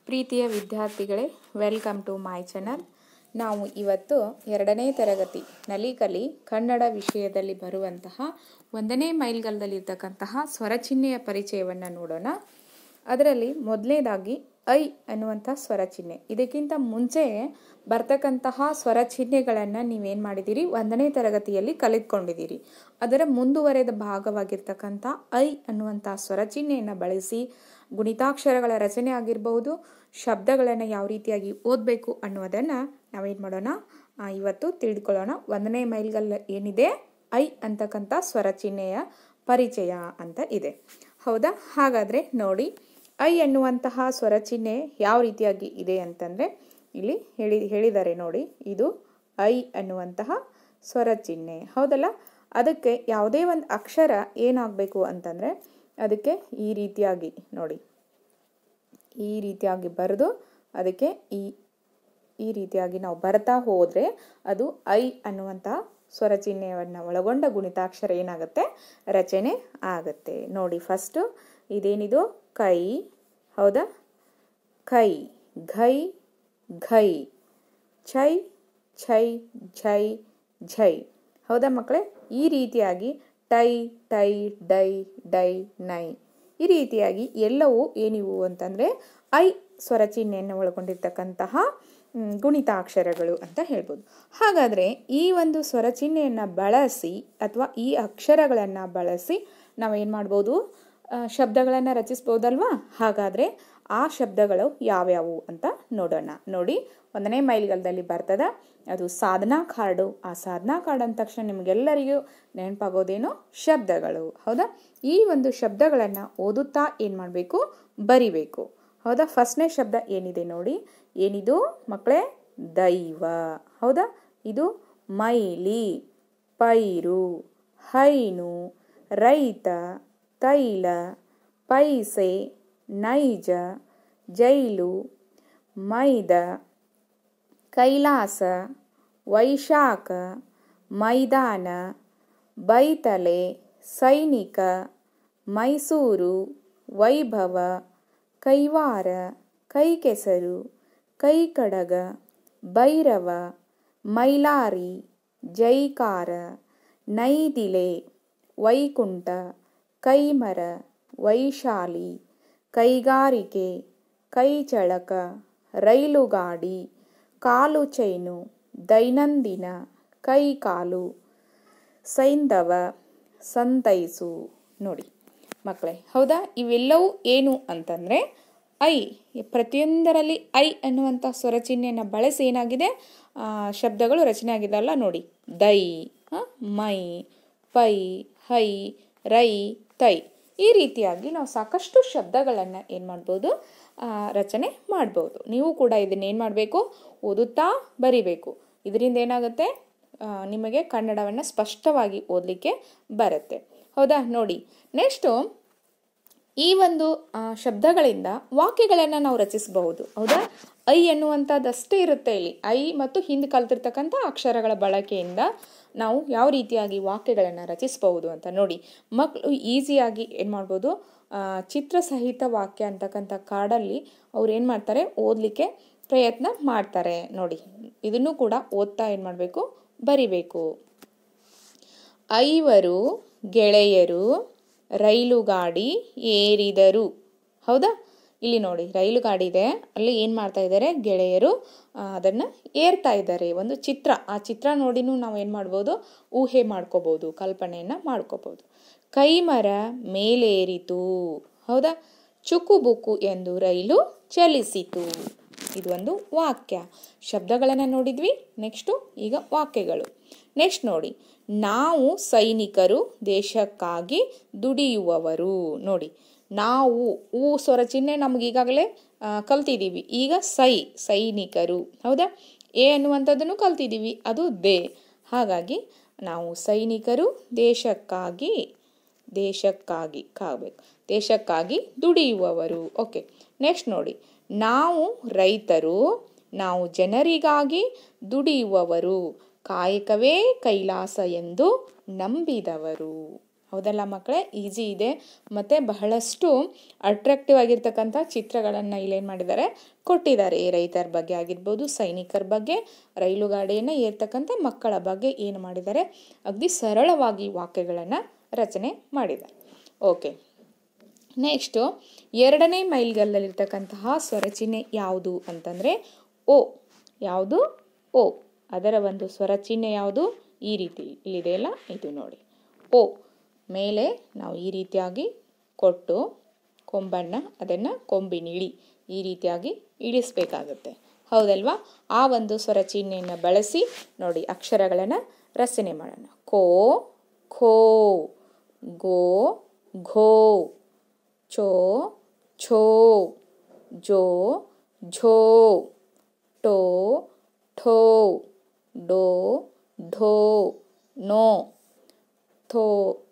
ಪ್ರೀತಿಯ ವಿದ್ಯಾರ್ಥಿಗಳೇ, welcome to my channel. ನಾವು ಇವತ್ತು 2ನೇ ತರಗತಿ ನಲಿಕಲಿ ಕನ್ನಡ ವಿಷಯದಲ್ಲಿ ಬರುವಂತಹ 1ನೇ ಮೈಲ್ಗಲ್ಲದಲ್ಲಿರ್ತಕ್ಕಂತಹ ಸ್ವರಚಿಹ್ನೆಯ ಪರಿಚಯವನ್ನು ನೋಡೋಣ. ಅದರಲ್ಲಿ ಮೊದಲನೇದಾಗಿ ಐ ಅನ್ನುವಂಥ ಸ್ವರಚಿಹ್ನೆ. ಇದಕ್ಕಿಂತ ಮುಂಚೆ ಬರ್ತಕ್ಕಂತಹ ಸ್ವರಚಿಹ್ನೆಗಳನ್ನು ನೀವೇನು ಮಾಡಿದ್ದೀರಿ, 1ನೇ ತರಗತಿಯಲ್ಲಿ ಕಲಿತ್ಕೊಂಡಿದ್ದೀರಿ. ಅದರ ಮುಂದುವರೆದ ಭಾಗವಾಗಿರ್ತಕ್ಕಂಥ ಐ ಅನ್ನುವಂಥ ಸ್ವರಚಿಹ್ನೆಯನ್ನು ಬಳಸಿ ಗುಣಿತಾಕ್ಷರಗಳ ರಚನೆ ಆಗಿರಬಹುದು, ಶಬ್ದಗಳನ್ನು ಯಾವ ರೀತಿಯಾಗಿ ಓದಬೇಕು ಅನ್ನೋದನ್ನು ನಾವೇನು ಮಾಡೋಣ, ಇವತ್ತು ತಿಳಿದುಕೊಳ್ಳೋಣ. 1ನೇ ಮೈಲ್ಗಲ್ಲು ಏನಿದೆ, ಐ ಅಂತಕ್ಕಂಥ ಸ್ವರಚಿಹ್ನೆಯ ಪರಿಚಯ ಅಂತ ಇದೆ. ಹೌದಾ? ಹಾಗಾದರೆ ನೋಡಿ, ಐ ಅನ್ನುವಂತಹ ಸ್ವರಚಿಹ್ನೆ ಯಾವ ರೀತಿಯಾಗಿ ಇದೆ ಅಂತಂದರೆ ಇಲ್ಲಿ ಹೇಳಿದ್ದಾರೆ ನೋಡಿ. ಇದು ಐ ಅನ್ನುವಂತಹ ಸ್ವರಚಿಹ್ನೆ, ಹೌದಲ್ಲ? ಅದಕ್ಕೆ ಯಾವುದೇ ಒಂದು ಅಕ್ಷರ ಏನಾಗಬೇಕು ಅಂತಂದರೆ ಅದಕ್ಕೆ ಈ ರೀತಿಯಾಗಿ ನೋಡಿ, ಈ ರೀತಿಯಾಗಿ ಬರೆದು ಅದಕ್ಕೆ ಈ ರೀತಿಯಾಗಿ ನಾವು ಬರ್ತಾ ಹೋದರೆ ಅದು ಐ ಅನ್ನುವಂತಹ ಸ್ವರಚಿಹ್ನೆಯನ್ನು ಒಳಗೊಂಡ ಗುಣಿತಾಕ್ಷರ ಏನಾಗುತ್ತೆ, ರಚನೆ ಆಗುತ್ತೆ. ನೋಡಿ, ಫಸ್ಟು ಇದೇನಿದು ಕೈ, ಹೌದಾ? ಕೈ, ಘೈ, ಘೈ, ಛೈ, ಛೈ, ಝೈ, ಝೈ. ಹೌದಾ ಮಕ್ಕಳೇ? ಈ ರೀತಿಯಾಗಿ ಟೈ, ಟೈ, ಡೈ, ಡೈ, ನೈ, ಈ ರೀತಿಯಾಗಿ ಎಲ್ಲವೂ ಏನಿವು ಅಂತಂದರೆ ಐ ಸ್ವರಚಿಹ್ನೆಯನ್ನು ಒಳಗೊಂಡಿರ್ತಕ್ಕಂತಹ ಗುಣಿತಾಕ್ಷರಗಳು ಅಂತ ಹೇಳ್ಬೋದು. ಹಾಗಾದರೆ ಈ ಒಂದು ಸ್ವರಚಿಹ್ನೆಯನ್ನು ಬಳಸಿ ಅಥವಾ ಈ ಅಕ್ಷರಗಳನ್ನು ಬಳಸಿ ನಾವೇನು ಮಾಡ್ಬೋದು, ಶಬ್ದಗಳನ್ನು ರಚಿಸ್ಬೋದಲ್ವಾ? ಹಾಗಾದರೆ ಆ ಶಬ್ದಗಳು ಯಾವ್ಯಾವು ಅಂತ ನೋಡೋಣ. ನೋಡಿ, 1ನೇ ಮೈಲ್ಗಲ್ಲದಲ್ಲಿ ಬರ್ತದೆ, ಅದು ಸಾಧನಾ ಕಾರ್ಡು. ಆ ಸಾಧನಾ ಕಾರ್ಡ್ ಅಂದ ತಕ್ಷಣ ನಿಮಗೆಲ್ಲರಿಗೂ ನೆನಪಾಗೋದೇನು, ಶಬ್ದಗಳು. ಹೌದಾ? ಈ ಒಂದು ಶಬ್ದಗಳನ್ನು ಓದುತ್ತಾ ಏನು ಮಾಡಬೇಕು, ಬರಿಬೇಕು. ಹೌದಾ? ಫಸ್ಟ್ನೇ ಶಬ್ದ ಏನಿದೆ ನೋಡಿ, ಏನಿದು ಮಕ್ಕಳೇ, ದೈವ. ಹೌದಾ? ಇದು ಮೈಲಿ, ಪೈರು, ಹೈನು, ರೈತ, ತೈಲ, ಪೈಸೆ, ನೈಜ, ಜೈಲು, ಮೈದ, ಕೈಲಾಸ, ವೈಶಾಖ, ಮೈದಾನ, ಬೈತಲೆ, ಸೈನಿಕ, ಮೈಸೂರು, ವೈಭವ, ಕೈವಾರ, ಕೈಕೆಸರು, ಕೈಕಡಗ, ಭೈರವ, ಮೈಲಾರಿ, ಜೈಕಾರ, ನೈದಿಲೆ, ವೈಕುಂಠ, ಕೈಮರ, ವೈಶಾಲಿ, ಕೈಗಾರಿಕೆ, ಕೈಚಳಕ, ರೈಲುಗಾಡಿ, ಕಾಲು ಚೈನು, ದೈನಂದಿನ, ಕೈಕಾಲು, ಸೈಂಧವ, ಸಂತೈಸು. ನೋಡಿ ಮಕ್ಕಳೇ, ಹೌದಾ? ಇವೆಲ್ಲವೂ ಏನು ಅಂತಂದರೆ ಐ, ಪ್ರತಿಯೊಂದರಲ್ಲಿ ಐ ಅನ್ನುವಂಥ ಸ್ವರಚಿಹ್ನೆಯನ್ನು ಬಳಸಿ ಏನಾಗಿದೆ, ಶಬ್ದಗಳು ರಚನೆ ಆಗಿದೆಲ್ಲ ನೋಡಿ. ದೈ, ಮೈ, ಪೈ, ಹೈ, ರೈ, ತೈ, ಈ ರೀತಿಯಾಗಿ ನಾವು ಸಾಕಷ್ಟು ಶಬ್ದಗಳನ್ನು ಏನು ಮಾಡ್ಬೋದು, ರಚನೆ ಮಾಡ್ಬೋದು. ನೀವು ಕೂಡ ಇದನ್ನೇನು ಮಾಡಬೇಕು, ಓದುತ್ತಾ ಬರಿಬೇಕು. ಇದರಿಂದ ಏನಾಗುತ್ತೆ, ನಿಮಗೆ ಕನ್ನಡವನ್ನು ಸ್ಪಷ್ಟವಾಗಿ ಓದಲಿಕ್ಕೆ ಬರುತ್ತೆ. ಹೌದಾ? ನೋಡಿ, ನೆಕ್ಸ್ಟು ಈ ಒಂದು ಶಬ್ದಗಳಿಂದ ವಾಕ್ಯಗಳನ್ನು ನಾವು ರಚಿಸಬಹುದು. ಹೌದಾ? ಐ ಎನ್ನುವಂಥದ್ದಷ್ಟೇ ಇರುತ್ತೆ ಇಲ್ಲಿ. ಐ ಮತ್ತು ಹಿಂದೆ ಕಲ್ತಿರ್ತಕ್ಕಂಥ ಅಕ್ಷರಗಳ ಬಳಕೆಯಿಂದ ನಾವು ಯಾವ ರೀತಿಯಾಗಿ ವಾಕ್ಯಗಳನ್ನು ರಚಿಸಬಹುದು ಅಂತ ನೋಡಿ. ಮಕ್ಕಳು ಈಸಿಯಾಗಿ ಏನು ಮಾಡ್ಬೋದು, ಚಿತ್ರ ಸಹಿತ ವಾಕ್ಯ ಅಂತಕ್ಕಂಥ ಕಾರ್ಡಲ್ಲಿ ಅವ್ರು ಏನು ಮಾಡ್ತಾರೆ, ಓದಲಿಕ್ಕೆ ಪ್ರಯತ್ನ ಮಾಡ್ತಾರೆ. ನೋಡಿ, ಇದನ್ನು ಕೂಡ ಓದ್ತಾ ಏನು ಮಾಡಬೇಕು, ಬರಿಬೇಕು. ಐವರು ಗೆಳೆಯರು ರೈಲುಗಾಡಿ ಏರಿದರು. ಹೌದಾ? ಇಲ್ಲಿ ನೋಡಿ, ರೈಲುಗಾಡಿ ಇದೆ, ಅಲ್ಲಿ ಏನು ಮಾಡ್ತಾ ಇದ್ದಾರೆ, ಗೆಳೆಯರು ಅದನ್ನು ಏರ್ತಾ ಇದ್ದಾರೆ. ಒಂದು ಚಿತ್ರ, ಆ ಚಿತ್ರ ನೋಡಿನೂ ನಾವು ಏನು ಮಾಡ್ಬೋದು, ಊಹೆ ಮಾಡ್ಕೋಬೋದು, ಕಲ್ಪನೆಯನ್ನು ಮಾಡ್ಕೋಬೋದು. ಕೈಮರ ಮೇಲೇರಿತು. ಹೌದಾ? ಚುಕುಬುಕು ಎಂದು ರೈಲು ಚಲಿಸಿತು. ಇದು ಒಂದು ವಾಕ್ಯ. ಶಬ್ದಗಳನ್ನು ನೋಡಿದ್ವಿ. ನೆಕ್ಸ್ಟು ಈಗ ವಾಕ್ಯಗಳು. ನೆಕ್ಸ್ಟ್ ನೋಡಿ, ನಾವು ಸೈನಿಕರು ದೇಶಕ್ಕಾಗಿ ದುಡಿಯುವವರು. ನೋಡಿ, ನಾವು ಸ್ವರಚಿಹ್ನೆ ನಮ್ಗೆ ಈಗಾಗಲೇ ಕಲ್ತಿದ್ದೀವಿ. ಈಗ ಸೈನಿಕರು. ಹೌದಾ? ಎ ಅನ್ನುವಂಥದ್ದನ್ನು ಕಲ್ತಿದ್ದೀವಿ, ಅದು ದೇ. ಹಾಗಾಗಿ ನಾವು ಸೈನಿಕರು ದೇಶಕ್ಕಾಗಿ ಕಾಗಬೇಕು, ದೇಶಕ್ಕಾಗಿ ದುಡಿಯುವವರು. ಓಕೆ. ನೆಕ್ಸ್ಟ್ ನೋಡಿ, ನಾವು ರೈತರು, ನಾವು ಜನರಿಗಾಗಿ ದುಡಿಯುವವರು, ಕಾಯಕವೇ ಕೈಲಾಸ ಎಂದು ನಂಬಿದವರು. ಹೌದಲ್ಲ ಮಕ್ಕಳೇ? ಈಸಿ ಇದೆ ಮತ್ತು ಬಹಳಷ್ಟು ಅಟ್ರಾಕ್ಟಿವ್ ಆಗಿರ್ತಕ್ಕಂಥ ಚಿತ್ರಗಳನ್ನು ಇಲ್ಲೇನು ಮಾಡಿದ್ದಾರೆ, ಕೊಟ್ಟಿದ್ದಾರೆ. ರೈತರ ಬಗ್ಗೆ ಆಗಿರ್ಬೋದು, ಸೈನಿಕರ ಬಗ್ಗೆ, ರೈಲು ಗಾಡಿಯನ್ನು ಏರ್ತಕ್ಕಂಥ ಮಕ್ಕಳ ಬಗ್ಗೆ ಏನು ಮಾಡಿದ್ದಾರೆ, ಅಗದಿ ಸರಳವಾಗಿ ವಾಕ್ಯಗಳನ್ನು ರಚನೆ ಮಾಡಿದ್ದಾರೆ. ಓಕೆ, ನೆಕ್ಸ್ಟು 2ನೇ ಮೈಲಿಗಲ್ಲಲ್ಲಿರ್ತಕ್ಕಂತಹ ಸ್ವರಚಿಹ್ನೆ ಯಾವುದು ಅಂತಂದರೆ ಓ. ಯಾವುದು? ಓ. ಅದರ ಒಂದು ಸ್ವರಚಿಹ್ನೆ ಯಾವುದು? ಈ ರೀತಿ ಇಲ್ಲಿದೆಯಲ್ಲ, ಇದು ನೋಡಿ ಓ. ಮೇಲೆ ನಾವು ಈ ರೀತಿಯಾಗಿ ಕೊಟ್ಟು ಕೊಂಬನ್ನು ಅದನ್ನು ಕೊಂಬಿನಿಳಿ ಈ ರೀತಿಯಾಗಿ ಇಳಿಸ್ಬೇಕಾಗುತ್ತೆ, ಹೌದಲ್ವಾ? ಆ ಒಂದು ಸ್ವರಚಿಹ್ನೆಯನ್ನು ಬಳಸಿ ನೋಡಿ ಅಕ್ಷರಗಳನ್ನು ರಚನೆ ಮಾಡೋಣ. ಕೋ, ಖೋ, ಗೋ, ಘೋ, ಚೋ, ಛೋ, ಜೋ, ಝೋ, ಟೋ, ಠೋ, ಡೋ, ಢೋ, ನೋ, ಥೋ,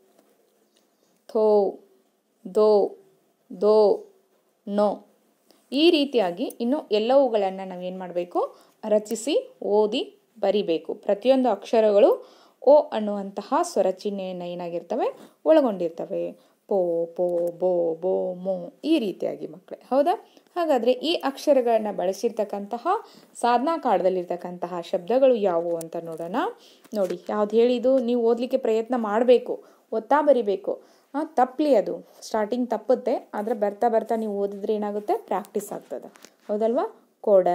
ಥೋ, ದೋ, ದೋ, ನೋ. ಈ ರೀತಿಯಾಗಿ ಇನ್ನು ಎಲ್ಲವುಗಳನ್ನು ನಾವೇನು ಮಾಡಬೇಕು, ರಚಿಸಿ ಓದಿ ಬರಿಬೇಕು. ಪ್ರತಿಯೊಂದು ಅಕ್ಷರಗಳು ಓ ಅನ್ನುವಂತಹ ಸ್ವರಚಿಹ್ನೆಯನ್ನು ಏನಾಗಿರ್ತವೆ, ಒಳಗೊಂಡಿರ್ತವೆ. ಪೋ, ಪೋ, ಬೋ, ಬೋ, ಮೋ, ಈ ರೀತಿಯಾಗಿ ಮಕ್ಕಳೇ, ಹೌದಾ? ಹಾಗಾದರೆ ಈ ಅಕ್ಷರಗಳನ್ನು ಬಳಸಿರ್ತಕ್ಕಂತಹ ಸಾಧನಾ ಕಾಂಡದಲ್ಲಿರ್ತಕ್ಕಂತಹ ಶಬ್ದಗಳು ಯಾವುವು ಅಂತ ನೋಡೋಣ. ನೋಡಿ, ಯಾವ್ದು ಹೇಳಿದು, ನೀವು ಓದಲಿಕ್ಕೆ ಪ್ರಯತ್ನ ಮಾಡಬೇಕು, ಓದ್ತಾ ಬರಿಬೇಕು. ತಪ್ಪಲಿ, ಅದು ಸ್ಟಾರ್ಟಿಂಗ್ ತಪ್ಪುತ್ತೆ, ಆದರೆ ಬರ್ತಾ ಬರ್ತಾ ನೀವು ಓದಿದ್ರೆ ಏನಾಗುತ್ತೆ, ಪ್ರಾಕ್ಟೀಸ್ ಆಗ್ತದೆ, ಹೌದಲ್ವಾ? ಕೊಡ,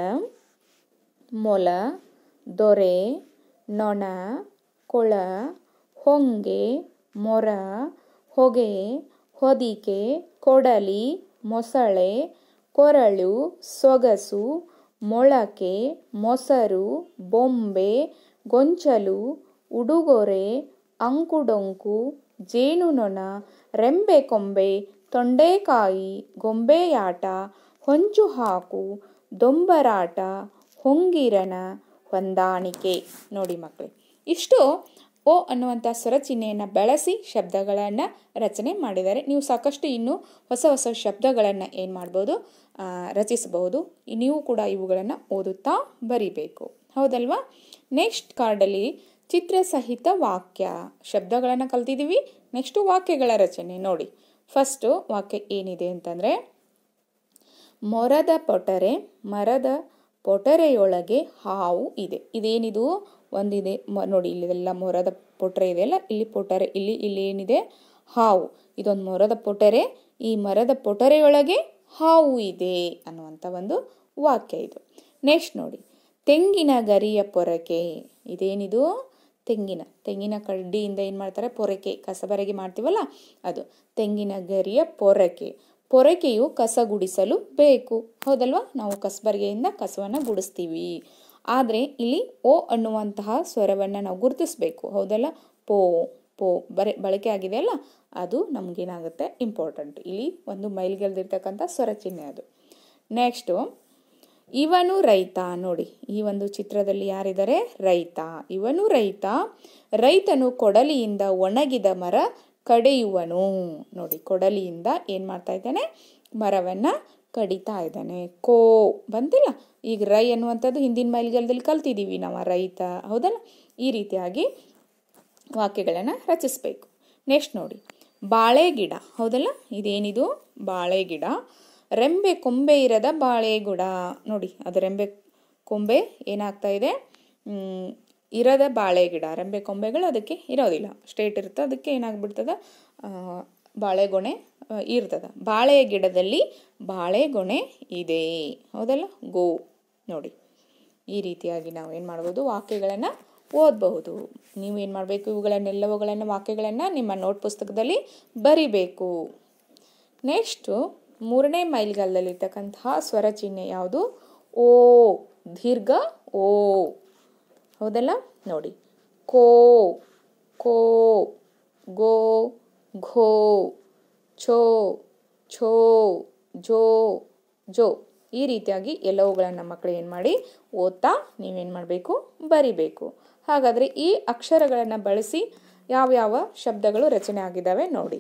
ಮೊಲ, ದೊರೆ, ನೊಣ, ಕೊಳ, ಹೊಂಗೆ, ಮೊರ, ಹೊಗೆ, ಹೊದಿಕೆ, ಕೊಡಲಿ, ಮೊಸಳೆ, ಕೊರಳು, ಸೊಗಸು, ಮೊಳಕೆ, ಮೊಸರು, ಬೊಂಬೆ, ಗೊಂಚಲು, ಉಡುಗೊರೆ, ಅಂಕುಡೊಂಕು, ಜೇನುನೊಣ, ರೆಂಬೆ ಕೊಂಬೆ, ತೊಂಡೆಕಾಯಿ, ಗೊಂಬೆಯಾಟ, ಹೊಂಚು ಹಾಕು, ದೊಂಬರಾಟ, ಹೊಂಗಿರನ, ಹೊಂದಾಣಿಕೆ. ನೋಡಿ ಮಕ್ಕಳೇ, ಇಷ್ಟು ಓ ಅನ್ನುವಂಥ ಸ್ವರಚಿಹ್ನೆಯನ್ನು ಬಳಸಿ ಶಬ್ದಗಳನ್ನು ರಚನೆ ಮಾಡಿದ್ದಾರೆ. ನೀವು ಸಾಕಷ್ಟು ಇನ್ನೂ ಹೊಸ ಹೊಸ ಶಬ್ದಗಳನ್ನು ಏನು ಮಾಡ್ಬೋದು, ರಚಿಸಬಹುದು. ನೀವು ಕೂಡ ಇವುಗಳನ್ನು ಓದುತ್ತಾ ಬರಿಬೇಕು, ಹೌದಲ್ವಾ? ನೆಕ್ಸ್ಟ್ ಕಾರ್ಡಲ್ಲಿ ಚಿತ್ರಸಹಿತ ವಾಕ್ಯ ಶಬ್ದಗಳನ್ನು ಕಲ್ತಿದ್ದೀವಿ. ನೆಕ್ಸ್ಟು ವಾಕ್ಯಗಳ ರಚನೆ ನೋಡಿ. ಫಸ್ಟು ವಾಕ್ಯ ಏನಿದೆ ಅಂತಂದರೆ, ಮೊರದ ಪೊಟರೆ, ಮರದ ಪೊಟರೆಯೊಳಗೆ ಹಾವು ಇದೆ. ಇದೇನಿದು? ಒಂದಿದೆ ನೋಡಿ, ಇಲ್ಲೆಲ್ಲ ಮೊರದ ಪೊಟರೆ ಇದೆಯಲ್ಲ, ಇಲ್ಲಿ ಪೊಟರೆ, ಇಲ್ಲಿ ಏನಿದೆ, ಹಾವು. ಇದೊಂದು ಮೊರದ ಪೊಟರೆ, ಈ ಮರದ ಪೊಟರೆಯೊಳಗೆ ಹಾವು ಇದೆ ಅನ್ನುವಂಥ ಒಂದು ವಾಕ್ಯ ಇದು. ನೆಕ್ಸ್ಟ್ ನೋಡಿ, ತೆಂಗಿನ ಗರಿಯ ಪೊರಕೆ. ಇದೇನಿದು? ತೆಂಗಿನ ಕಡ್ಡಿಯಿಂದ ಏನು ಮಾಡ್ತಾರೆ, ಪೊರಕೆ, ಕಸಬರಗಿ ಮಾಡ್ತೀವಲ್ಲ ಅದು. ತೆಂಗಿನ ಗರಿಯ ಪೊರಕೆ. ಪೊರಕೆಯು ಕಸ ಗುಡಿಸಲು ಬೇಕು, ಹೌದಲ್ವಾ? ನಾವು ಕಸಬರಿಗೆಯಿಂದ ಕಸವನ್ನು ಗುಡಿಸ್ತೀವಿ. ಆದರೆ ಇಲ್ಲಿ ಓ ಅನ್ನುವಂತಹ ಸ್ವರವನ್ನು ನಾವು ಗುರುತಿಸಬೇಕು, ಹೌದಲ್ಲ? ಪೋ, ಪೋ ಬಳಕೆ ಆಗಿದೆಯಲ್ಲ, ಅದು ನಮಗೇನಾಗುತ್ತೆ, ಇಂಪಾರ್ಟೆಂಟ್. ಇಲ್ಲಿ ಒಂದು ಮೈಲಿಗಲ್ದಿರ್ತಕ್ಕಂಥ ಸ್ವರಚಿಹ್ನೆ ಅದು. ನೆಕ್ಸ್ಟು ಇವನು ರೈತ. ನೋಡಿ, ಈ ಒಂದು ಚಿತ್ರದಲ್ಲಿ ಯಾರಿದ್ದಾರೆ? ರೈತ. ಇವನು ರೈತ. ರೈತನು ಕೊಡಲಿಯಿಂದ ಒಣಗಿದ ಮರ ಕಡಿಯುವನು. ನೋಡಿ, ಕೊಡಲಿಯಿಂದ ಏನು ಮಾಡ್ತಾ ಇದ್ದಾನೆ, ಮರವನ್ನು ಕಡಿತಾ ಇದ್ದಾನೆ. ಕೋ ಬಂತಿಲ್ಲ, ಈಗ ರೈ ಅನ್ನುವಂಥದ್ದು ಹಿಂದಿನ ಮೈಲಿಗಲ್ಲದಲ್ಲಿ ಕಲ್ತಿದ್ದೀವಿ ನಾವು, ರೈತ, ಹೌದಲ್ಲ? ಈ ರೀತಿಯಾಗಿ ವಾಕ್ಯಗಳನ್ನು ರಚಿಸಬೇಕು. ನೆಕ್ಸ್ಟ್ ನೋಡಿ, ಬಾಳೆ ಗಿಡ. ಹೌದಲ್ಲ? ಇದೇನಿದು? ಬಾಳೆ ಗಿಡ. ರೆಂಬೆ ಕೊಂಬೆ ಇರದ ಬಾಳೆ ಗಿಡ. ನೋಡಿ, ಅದು ರೆಂಬೆ ಕೊಂಬೆ ಏನಾಗ್ತಾ ಇದೆ, ಇರದ ಬಾಳೆ ಗಿಡ. ರೆಂಬೆ ಕೊಂಬೆಗಳು ಅದಕ್ಕೆ ಇರೋದಿಲ್ಲ, ಸ್ಟ್ರೇಟ್ ಇರುತ್ತೆ, ಅದಕ್ಕೆ ಏನಾಗ್ಬಿಡ್ತದೆ, ಬಾಳೆಗೊನೆ ಇರ್ತದೆ. ಬಾಳೆಯ ಗಿಡದಲ್ಲಿ ಬಾಳೆಗೊನೆ ಇದೆ, ಹೌದಲ್ಲ? ಗೋ. ನೋಡಿ, ಈ ರೀತಿಯಾಗಿ ನಾವು ಏನು ಮಾಡ್ಬೋದು, ವಾಕ್ಯಗಳನ್ನು ಓದಬಹುದು. ನೀವು ಏನು ಮಾಡಬೇಕು, ಇವುಗಳನ್ನೆಲ್ಲವುಗಳನ್ನು ವಾಕ್ಯಗಳನ್ನು ನಿಮ್ಮ ನೋಟ್ ಪುಸ್ತಕದಲ್ಲಿ ಬರಿಬೇಕು. ನೆಕ್ಸ್ಟು 3ನೇ ಮೈಲಿಗಲ್ಲಲ್ಲಿರ್ತಕ್ಕಂತಹ ಸ್ವರ ಚಿಹ್ನೆ ಯಾವುದು? ಓ, ದೀರ್ಘ ಓ, ಹೌದಲ್ಲ? ನೋಡಿ, ಕೋ, ಕೋ, ಗೋ, ಘೋ, ಛೋ, ಛೋ, ಜೋ, ಜೋ. ಈ ರೀತಿಯಾಗಿ ಎಲ್ಲವುಗಳನ್ನು ಮಕ್ಕಳು ಏನು ಮಾಡಿ ಓದ್ತಾ ನೀವೇನು ಮಾಡಬೇಕು, ಬರಿಬೇಕು. ಹಾಗಾದರೆ ಈ ಅಕ್ಷರಗಳನ್ನು ಬಳಸಿ ಯಾವ್ಯಾವ ಶಬ್ದಗಳು ರಚನೆ ಆಗಿದ್ದಾವೆ ನೋಡಿ.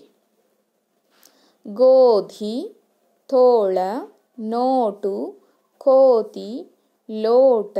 ಗೋಧಿ, ತೋಳ, ನೋಟು, ಕೋತಿ, ಲೋಟ,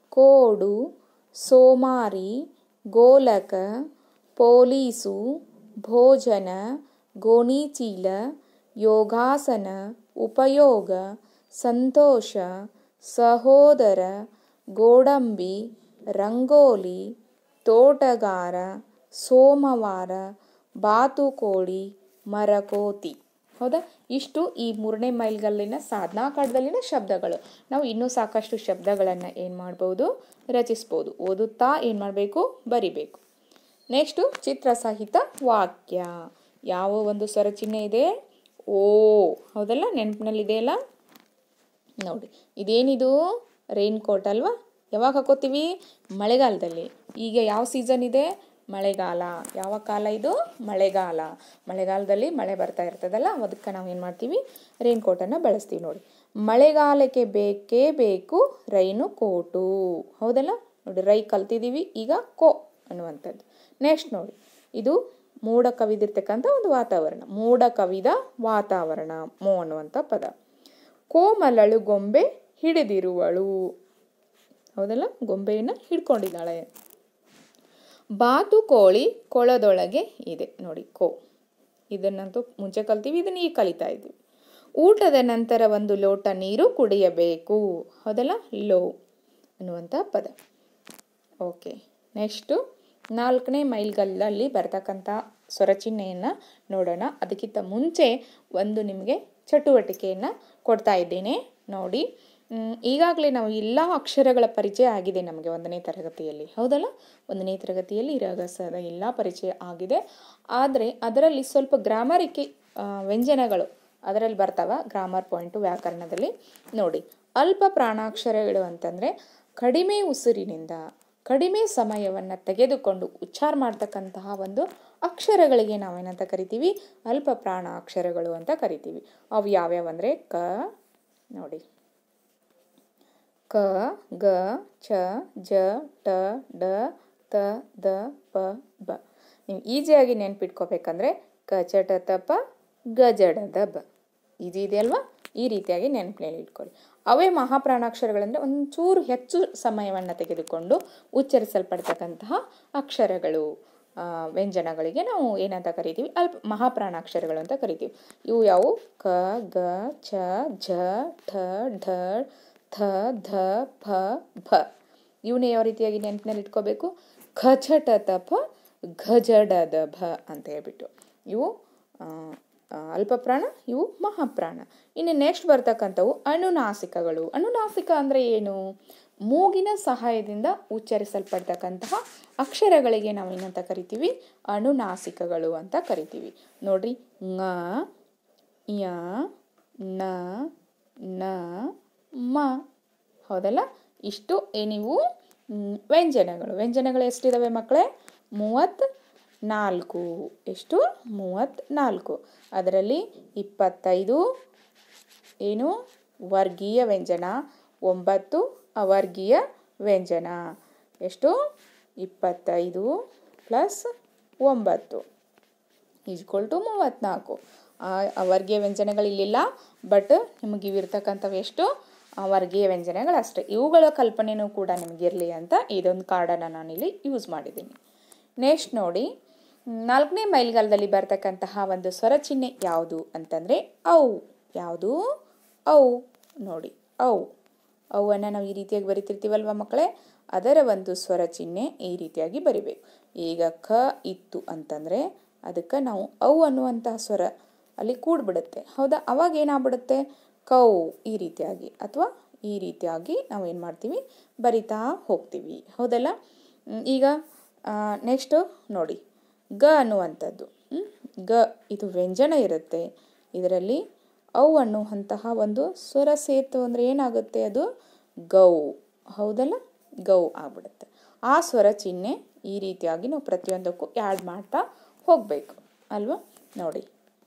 ಕೋಡು, ಸೋಮಾರಿ, ಗೋಲಕ, ಪೊಲೀಸು, ಭೋಜನ, ಗೋಣಿಚೀಲ, ಯೋಗಾಸನ, ಉಪಯೋಗ, ಸಂತೋಷ, ಸಹೋದರ, ಗೋಡಂಬಿ, ರಂಗೋಲಿ, ತೋಟಗಾರ, ಸೋಮವಾರ, ಬಾತುಕೋಳಿ, ಮರಕೋತಿ. ಹೌದಾ? ಇಷ್ಟು ಈ 3ನೇ ಮೈಲಿಗಲ್ಲಿನ ಸಾಧನಾ ಪಾಠದಲ್ಲಿನ ಶಬ್ದಗಳು. ನಾವು ಇನ್ನೂ ಸಾಕಷ್ಟು ಶಬ್ದಗಳನ್ನು ಏನು ಮಾಡ್ಬೋದು, ರಚಿಸ್ಬೋದು. ಓದುತ್ತಾ ಏನು ಮಾಡಬೇಕು, ಬರಿಬೇಕು. ನೆಕ್ಸ್ಟು ಚಿತ್ರ ಸಹಿತ ವಾಕ್ಯ. ಯಾವ ಒಂದು ಸ್ವರ ಚಿಹ್ನೆ ಇದೆ? ಓ. ಹೌದಲ್ಲ? ನೆನಪಿನಲ್ಲಿದೆಯಲ್ಲ? ನೋಡಿ, ಇದೇನಿದು? ರೈನ್ ಕೋಟ್ ಅಲ್ವಾ? ಯಾವಾಗ ಹಾಕೋತೀವಿ? ಮಳೆಗಾಲದಲ್ಲಿ. ಈಗ ಯಾವ ಸೀಸನ್ ಇದೆ? ಮಳೆಗಾಲ. ಯಾವ ಕಾಲ ಇದು? ಮಳೆಗಾಲ. ಮಳೆಗಾಲದಲ್ಲಿ ಮಳೆ ಬರ್ತಾ ಇರ್ತದಲ್ಲ, ಅದಕ್ಕೆ ನಾವು ಏನು ಮಾಡ್ತೀವಿ? ರೈನ್ ಕೋಟನ್ನು ಬಳಸ್ತೀವಿ. ನೋಡಿ, ಮಳೆಗಾಲಕ್ಕೆ ಬೇಕೇ ಬೇಕು ರೈನು ಕೋಟು. ಹೌದಲ್ಲ? ನೋಡಿ, ರೈ ಕಲ್ತಿದ್ದೀವಿ, ಈಗ ಕೋ ಅನ್ನುವಂಥದ್ದು. ನೆಕ್ಸ್ಟ್ ನೋಡಿ, ಇದು ಮೋಡ ಕವಿದಿರ್ತಕ್ಕಂಥ ಒಂದು ವಾತಾವರಣ. ಮೋಡ ಕವಿದ ವಾತಾವರಣ, ಮೋ ಅನ್ನುವಂಥ ಪದ. ಕೋಮಲಳು ಗೊಂಬೆ ಹಿಡಿದಿರುವಳು. ಹೌದಲ್ಲ? ಗೊಂಬೆಯನ್ನು ಹಿಡ್ಕೊಂಡಿದ್ದಾಳೆ. ಬಾತುಕೋಳಿ ಕೊಳದೊಳಗೆ ಇದೆ. ನೋಡಿ, ಕೋ. ಇದನ್ನಂತೂ ಮುಂಚೆ ಕಲ್ತೀವಿ, ಇದನ್ನ ಈಗ ಕಲಿತಾ ಇದ್ದೀವಿ. ಊಟದ ನಂತರ ಒಂದು ಲೋಟ ನೀರು ಕುಡಿಯಬೇಕು. ಹೌದಲ್ಲ? ಲೋ ಅನ್ನುವಂಥ ಪದ. ಓಕೆ. ನೆಕ್ಸ್ಟು 4ನೇ ಮೈಲ್ಗಲ್ಲಲ್ಲಿ ಬರ್ತಕ್ಕಂಥ ಸ್ವರಚಿಹ್ನೆಯನ್ನು ನೋಡೋಣ. ಅದಕ್ಕಿಂತ ಮುಂಚೆ ಒಂದು ನಿಮಗೆ ಚಟುವಟಿಕೆಯನ್ನು ಕೊಡ್ತಾ ಇದ್ದೇನೆ. ನೋಡಿ, ಈಗಾಗಲೇ ನಾವು ಎಲ್ಲ ಅಕ್ಷರಗಳ ಪರಿಚಯ ಆಗಿದೆ ನಮಗೆ 1ನೇ ತರಗತಿಯಲ್ಲಿ. ಹೌದಲ್ಲ? 1ನೇ ತರಗತಿಯಲ್ಲಿ ರಗಸದ ಎಲ್ಲ ಪರಿಚಯ ಆಗಿದೆ. ಆದರೆ ಅದರಲ್ಲಿ ಸ್ವಲ್ಪ ಗ್ರಾಮರಿಕೆ ವ್ಯಂಜನಗಳು ಅದರಲ್ಲಿ ಬರ್ತಾವ. ಗ್ರಾಮರ್ ಪಾಯಿಂಟು ವ್ಯಾಕರಣದಲ್ಲಿ ನೋಡಿ, ಅಲ್ಪ ಪ್ರಾಣಾಕ್ಷರಗಳು ಅಂತಂದರೆ ಕಡಿಮೆ ಉಸಿರಿನಿಂದ ಕಡಿಮೆ ಸಮಯವನ್ನು ತೆಗೆದುಕೊಂಡು ಉಚ್ಚಾರ ಮಾಡ್ತಕ್ಕಂತಹ ಒಂದು ಅಕ್ಷರಗಳಿಗೆ ನಾವೇನಂತ ಕರಿತೀವಿ? ಅಲ್ಪ ಪ್ರಾಣಾಕ್ಷರಗಳು ಅಂತ ಕರಿತೀವಿ. ಅವು ಯಾವ್ಯಾವ ಅಂದರೆ ಕ. ನೋಡಿ, ಕ, ಗ, ಚ, ಜ, ಟ, ಡ, ತ, ದ, ಪ, ಬ. ನೀವು ಈಸಿಯಾಗಿ ನೆನ್ಪಿಟ್ಕೋಬೇಕಂದ್ರೆ ಕ, ಚ, ಟ, ತ, ಪ, ಗ, ಜ, ಡ, ದ, ಬ. ಈಜಿ ಇದೆ ಅಲ್ವಾ? ಈ ರೀತಿಯಾಗಿ ನೆನಪಿನಲ್ಲಿ ಇಟ್ಕೊಳ್ಳಿ. ಅವೇ ಮಹಾಪ್ರಾಣಾಕ್ಷರಗಳಂದರೆ ಒಂಚೂರು ಹೆಚ್ಚು ಸಮಯವನ್ನು ತೆಗೆದುಕೊಂಡು ಉಚ್ಚರಿಸಲ್ಪಡ್ತಕ್ಕಂತಹ ಅಕ್ಷರಗಳು, ವ್ಯಂಜನಗಳಿಗೆ ನಾವು ಏನಂತ ಕರಿತೀವಿ? ಮಹಾಪ್ರಾಣಾಕ್ಷರಗಳು ಅಂತ ಕರಿತೀವಿ. ಇವು ಯಾವುವು? ಕ, ಗ, ಚ, ಝ, ಠ, ಢ, ಥ, ಧ, ಪ, ಭ. ಇವನ್ನ ಯಾವ ರೀತಿಯಾಗಿ ನೆನಪಿನಲ್ಲಿ ಇಟ್ಕೋಬೇಕು? ಖ, ಛ, ಟ, ತ, ಪ, ಘ, ಜ, ಡ, ದ, ಭ ಅಂತ ಹೇಳ್ಬಿಟ್ಟು. ಇವು ಅಲ್ಪಪ್ರಾಣ, ಇವು ಮಹಾಪ್ರಾಣ. ಇನ್ನು ನೆಕ್ಸ್ಟ್ ಬರ್ತಕ್ಕಂಥವು ಅನುನಾಸಿಕಗಳು. ಅನುನಾಸಿಕ ಅಂದರೆ ಏನು? ಮೂಗಿನ ಸಹಾಯದಿಂದ ಉಚ್ಚರಿಸಲ್ಪಡ್ತಕ್ಕಂತಹ ಅಕ್ಷರಗಳಿಗೆ ನಾವು ಏನಂತ ಕರಿತೀವಿ? ಅನುನಾಸಿಕಗಳು ಅಂತ ಕರಿತೀವಿ. ನೋಡ್ರಿ, ङ, ಯ, ನ, ನ, ಮ. ಹೌದಲ್ಲ? ಇಷ್ಟು ಏನಿವು ವ್ಯಂಜನಗಳು. ವ್ಯಂಜನಗಳು ಎಷ್ಟಿದಾವೆ ಮಕ್ಕಳೇ? 34. ಎಷ್ಟು? 34. ಅದರಲ್ಲಿ 25 ಏನು ವರ್ಗೀಯ ವ್ಯಂಜನ, 9 ಅವರ್ಗೀಯ ವ್ಯಂಜನ. ಎಷ್ಟು? 25 + 9 = 34. ವರ್ಗೀಯ ವ್ಯಂಜನಗಳು ಇಲ್ಲಿಲ್ಲ, ಬಟ್ ನಿಮಗೆ ಇವಿರ್ತಕ್ಕಂಥವು ಎಷ್ಟು? ವರ್ಗೀಯ ವ್ಯಂಜನಗಳಷ್ಟೇ. ಇವುಗಳ ಕಲ್ಪನೆಯೂ ಕೂಡ ನಿಮಗಿರಲಿ ಅಂತ ಇದೊಂದು ಕಾರ್ಡನ್ನು ನಾನಿಲ್ಲಿ ಯೂಸ್ ಮಾಡಿದ್ದೀನಿ. ನೆಕ್ಸ್ಟ್ ನೋಡಿ, 4ನೇ ಮೈಲಿಗಲ್ಲದಲ್ಲಿ ಬರ್ತಕ್ಕಂತಹ ಒಂದು ಸ್ವರಚಿಹ್ನೆ ಯಾವುದು ಅಂತಂದರೆ ಔ. ಯಾವುದು? ಔ. ನೋಡಿ, ಔ. ಔವನ್ನು ನಾವು ಈ ರೀತಿಯಾಗಿ ಬರಿತಿರ್ತೀವಲ್ವ ಮಕ್ಕಳೇ? ಅದರ ಒಂದು ಸ್ವರಚಿಹ್ನೆ ಈ ರೀತಿಯಾಗಿ ಬರಿಬೇಕು. ಈಗ ಕ ಇತ್ತು ಅಂತಂದರೆ ಅದಕ್ಕೆ ನಾವು ಔ ಅನ್ನುವಂತಹ ಸ್ವರ ಅಲ್ಲಿ ಕೂಡ್ಬಿಡುತ್ತೆ. ಹೌದಾ? ಅವಾಗ ಏನಾಗ್ಬಿಡುತ್ತೆ? ಕೌ ಈ ರೀತಿಯಾಗಿ ಅಥವಾ ಈ ರೀತಿಯಾಗಿ ನಾವು ಏನು ಮಾಡ್ತೀವಿ? ಬರಿತಾ ಹೋಗ್ತೀವಿ. ಹೌದಲ್ಲ? ಈಗ ನೆಕ್ಸ್ಟು ನೋಡಿ, ಗ ಅನ್ನುವಂಥದ್ದು. ಗ ಇದು ವ್ಯಂಜನ ಇರುತ್ತೆ. ಇದರಲ್ಲಿ ಔ ಅನ್ನುವಂತಹ ಒಂದು ಸ್ವರ ಸೇತು ಅಂದರೆ ಏನಾಗುತ್ತೆ? ಅದು ಗೌ. ಹೌದಲ್ಲ? ಗೌ ಆಗ್ಬಿಡುತ್ತೆ. ಆ ಸ್ವರ ಚಿಹ್ನೆ ಈ ರೀತಿಯಾಗಿ ನಾವು ಪ್ರತಿಯೊಂದಕ್ಕೂ ಆ್ಯಡ್ ಮಾಡ್ತಾ ಹೋಗಬೇಕು ಅಲ್ವಾ? ನೋಡಿ,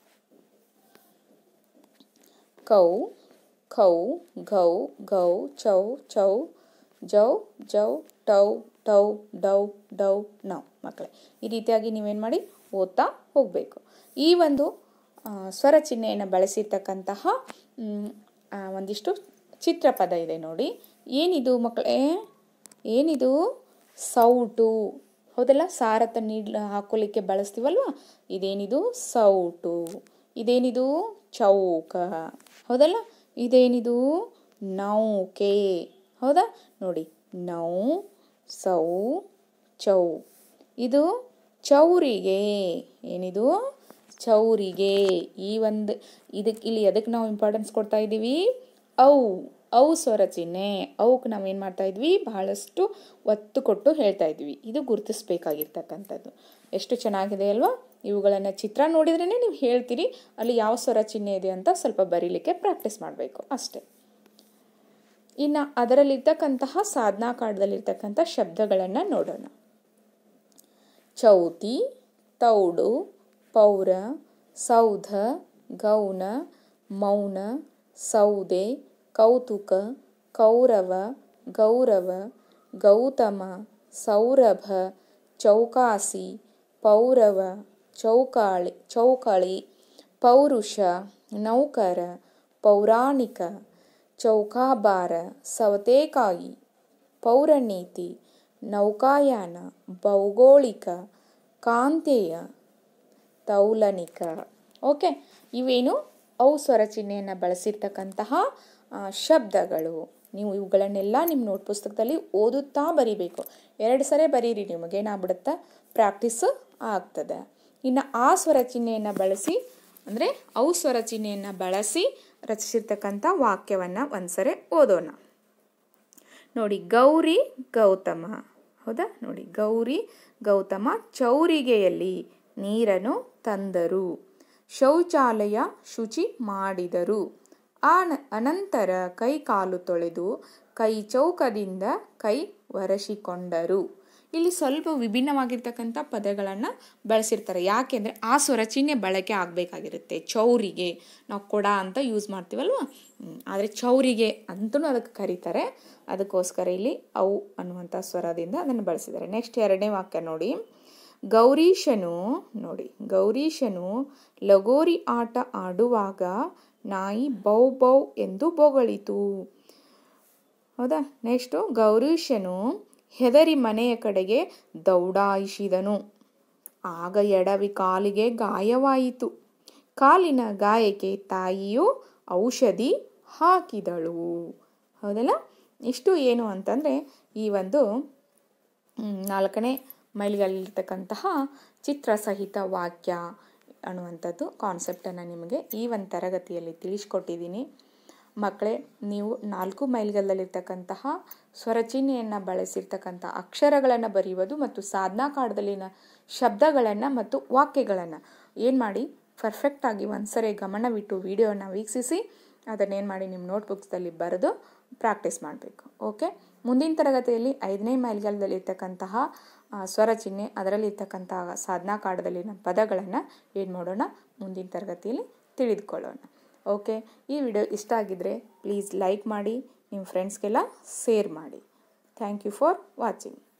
ಕೌ, ಖೌ, ಘೌ, ಘೌ, ಚೌ, ಚೌ, ಜೌ, ಜೌ, ಟೌ, ಟೌ, ಡೌ, ಡೌ, ನೌ. ಮಕ್ಕಳೇ, ಈ ರೀತಿಯಾಗಿ ನೀವೇನು ಮಾಡಿ ಓದ್ತಾ ಹೋಗಬೇಕು. ಈ ಒಂದು ಸ್ವರ ಚಿಹ್ನೆಯನ್ನು ಬಳಸಿರ್ತಕ್ಕಂತಹ ಒಂದಿಷ್ಟು ಚಿತ್ರಪದ ಇದೆ ನೋಡಿ. ಏನಿದು ಮಕ್ಕಳೇ? ಏನಿದು? ಸೌಟು. ಹೌದಲ್ಲ, ಸಾರಥ ಹಾಕೊಳ್ಳಿಕ್ಕೆ ಬಳಸ್ತೀವಲ್ವ, ಇದೇನಿದು ಸೌಟು, ಇದೇನಿದು ಚೌಕ, ಹೌದಲ್ಲ, ಇದೇನಿದು ನೌಕೆ, ಹೌದಾ ನೋಡಿ, ನೌ ಸೌ ಚೌ, ಇದು ಚೌರಿಗೆ, ಏನಿದು ಚೌರಿಗೆ. ಈ ಒಂದು ಇದಕ್ಕೆ ಇಲ್ಲಿ ಎದಕ್ಕೆ ನಾವು ಇಂಪಾರ್ಟೆನ್ಸ್ ಕೊಡ್ತಾ ಇದ್ದೀವಿ, ಔ ಸ್ವರ ಚಿಹ್ನೆ, ಅವಕ್ಕೆ ನಾವೇನು ಮಾಡ್ತಾ ಇದ್ವಿ, ಬಹಳಷ್ಟು ಒತ್ತು ಕೊಟ್ಟು ಹೇಳ್ತಾ ಇದ್ವಿ. ಇದು ಗುರುತಿಸ್ಬೇಕಾಗಿರ್ತಕ್ಕಂಥದ್ದು. ಎಷ್ಟು ಚೆನ್ನಾಗಿದೆ ಅಲ್ವಾ. ಇವುಗಳನ್ನು ಚಿತ್ರ ನೋಡಿದ್ರೇ ನೀವು ಹೇಳ್ತೀರಿ ಅಲ್ಲಿ ಯಾವ ಸ್ವರ ಚಿಹ್ನೆ ಇದೆ ಅಂತ ಸ್ವಲ್ಪ ಬರೀಲಿಕ್ಕೆ ಪ್ರಾಕ್ಟೀಸ್ ಮಾಡಬೇಕು ಅಷ್ಟೇ. ಇನ್ನು ಅದರಲ್ಲಿರ್ತಕ್ಕಂತಹ ಸಾಧನಾ ಕಾರ್ಡ್ದಲ್ಲಿರ್ತಕ್ಕಂಥ ಶಬ್ದಗಳನ್ನು ನೋಡೋಣ. ಚೌತಿ, ತೌಡು, ಪೌರ, ಸೌಧ, ಗೌನ, ಮೌನ, ಸೌದೆ, ಕೌತುಕ, ಕೌರವ, ಗೌರವ, ಗೌತಮ, ಸೌರಭ, ಚೌಕಾಸಿ, ಪೌರವ, ಚೌಕಳಿ, ಪೌರುಷ, ನೌಕರ, ಪೌರಾಣಿಕ, ಚೌಕಾಬಾರ, ಸವತೆಕಾಯಿ, ಪೌರನೀತಿ, ನೌಕಾಯಾನ, ಭೌಗೋಳಿಕ, ಕಾಂತೇಯ, ತೌಲನಿಕ. ಓಕೆ, ಇವೇನು ಔ ಸ್ವರ ಚಿಹ್ನೆಯನ್ನು ಬಳಸಿರ್ತಕ್ಕಂತಹ ಶಬ್ದಗಳು. ನೀವು ಇವುಗಳನ್ನೆಲ್ಲ ನಿಮ್ಮ ನೋಟ್ ಪುಸ್ತಕದಲ್ಲಿ ಓದುತ್ತಾ ಬರೀಬೇಕು. 2 ಸರಿ ಬರೀರಿ, ನಿಮಗೇನಾಗ್ಬಿಡುತ್ತಾ ಪ್ರಾಕ್ಟೀಸು ಆಗ್ತದೆ. ಇನ್ನು ಆ ಸ್ವರ ಚಿಹ್ನೆಯನ್ನು ಬಳಸಿ, ಅಂದರೆ ಔ ಸ್ವರ ಚಿಹ್ನೆಯನ್ನು ಬಳಸಿ ರಚಿಸಿರ್ತಕ್ಕಂಥ ವಾಕ್ಯವನ್ನು ಒಂದ್ಸರಿ ಓದೋಣ. ನೋಡಿ, ಗೌರಿ ಗೌತಮ, ಹೌದಾ ನೋಡಿ, ಗೌರಿ ಗೌತಮ ಚೌರಿಗೆಯಲ್ಲಿ ನೀರನ್ನು ತಂದರು, ಶೌಚಾಲಯ ಶುಚಿ ಮಾಡಿದರು, ಅನಂತರ ಕೈ ಕಾಲು ತೊಳೆದು ಕೈ ಚೌಕದಿಂದ ಕೈ ಒರೆಸಿಕೊಂಡರು. ಇಲ್ಲಿ ಸ್ವಲ್ಪ ವಿಭಿನ್ನವಾಗಿರ್ತಕ್ಕಂಥ ಪದಗಳನ್ನು ಬಳಸಿರ್ತಾರೆ. ಯಾಕೆಂದರೆ ಆ ಸ್ವರ ಚಿಹ್ನೆ ಬಳಕೆ ಆಗಬೇಕಾಗಿರುತ್ತೆ. ಚೌರಿಗೆ ನಾವು ಕೊಡ ಅಂತ ಯೂಸ್ ಮಾಡ್ತೀವಲ್ವ, ಆದರೆ ಚೌರಿಗೆ ಅಂತಲೂ ಅದಕ್ಕೆ ಕರೀತಾರೆ. ಅದಕ್ಕೋಸ್ಕರ ಇಲ್ಲಿ ಔ ಅನ್ನುವಂಥ ಸ್ವರದಿಂದ ಅದನ್ನು ಬಳಸಿದ್ದಾರೆ. ನೆಕ್ಸ್ಟ್ 2ನೇ ವಾಕ್ಯ ನೋಡಿ. ಗೌರೀಶನು ಲಗೋರಿ ಆಟ ಆಡುವಾಗ ನಾಯಿ ಬೌ ಬೌ ಎಂದು ಬೊಗಳಿತು. ಹೌದಾ. ನೆಕ್ಸ್ಟು, ಗೌರೀಶನು ಹೆದರಿ ಮನೆಯ ಕಡೆಗೆ ದೌಡಾಯಿಸಿದನು, ಆಗ ಎಡವಿ ಕಾಲಿಗೆ ಗಾಯವಾಯಿತು, ಕಾಲಿನ ಗಾಯಕ್ಕೆ ತಾಯಿಯು ಔಷಧಿ ಹಾಕಿದಳು. ಹೌದಲ್ಲ. ಇಷ್ಟು ಏನು ಅಂತಂದರೆ ಈ ಒಂದು 4ನೇ ಮೈಲಿಗಲ್ಲಿರ್ತಕ್ಕಂತಹ ಚಿತ್ರ ಸಹಿತ ವಾಕ್ಯ ಅನ್ನುವಂಥದ್ದು ಕಾನ್ಸೆಪ್ಟನ್ನು ನಿಮಗೆ ಈ ಒಂದು ತರಗತಿಯಲ್ಲಿ ತಿಳಿಸ್ಕೊಟ್ಟಿದ್ದೀನಿ. ಮಕ್ಕಳೇ, ನೀವು 4 ಮೈಲಿಗಲ್ಲಲ್ಲಿರ್ತಕ್ಕಂತಹ ಸ್ವರಚಿಹ್ನೆಯನ್ನು ಬಳಸಿರ್ತಕ್ಕಂಥ ಅಕ್ಷರಗಳನ್ನು ಬರೆಯುವುದು ಮತ್ತು ಸಾಧನಾ ಕಾರ್ಡ್ದಲ್ಲಿನ ಶಬ್ದಗಳನ್ನು ಮತ್ತು ವಾಕ್ಯಗಳನ್ನು ಏನು ಮಾಡಿ ಪರ್ಫೆಕ್ಟಾಗಿ ಒಂದ್ಸರಿ ಗಮನವಿಟ್ಟು ವಿಡಿಯೋನ ವೀಕ್ಷಿಸಿ ಅದನ್ನೇನು ಮಾಡಿ ನಿಮ್ಮ ನೋಟ್ಬುಕ್ಸ್ದಲ್ಲಿ ಬರೆದು ಪ್ರಾಕ್ಟೀಸ್ ಮಾಡಬೇಕು. ಓಕೆ, ಮುಂದಿನ ತರಗತಿಯಲ್ಲಿ 5ನೇ ಮೈಲಿಗಲ್ಲದಲ್ಲಿರ್ತಕ್ಕಂತಹ ಸ್ವರ ಚಿಹ್ನೆ, ಅದರಲ್ಲಿರ್ತಕ್ಕಂತಹ ಸಾಧನಾ ಕಾರ್ಡ್ದಲ್ಲಿನ ಪದಗಳನ್ನು ಏನು ಮಾಡೋಣ, ಮುಂದಿನ ತರಗತಿಯಲ್ಲಿ ತಿಳಿದುಕೊಳ್ಳೋಣ. ಓಕೆ, ಈ ವಿಡಿಯೋ ಇಷ್ಟ ಆಗಿದ್ದರೆ ಪ್ಲೀಸ್ ಲೈಕ್ ಮಾಡಿ, ನಿಮ್ಮ ಫ್ರೆಂಡ್ಸ್ಗೆಲ್ಲ ಶೇರ್ ಮಾಡಿ. Thank you for watching.